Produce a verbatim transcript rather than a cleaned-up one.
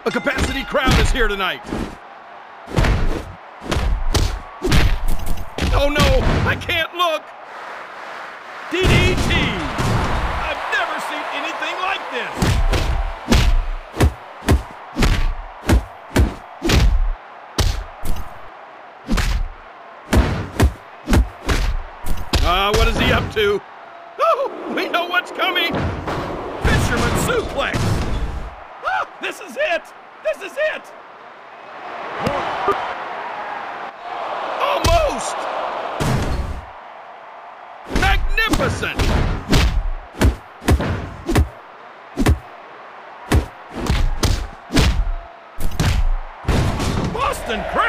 A capacity crowd is here tonight. Oh no, I can't look. D D T. I've never seen anything like this. Ah, uh, what is he up to? Oh, we know what's coming. Fisherman suplex. Ah, this is it. This is it. Almost. Magnificent. Boston Crab.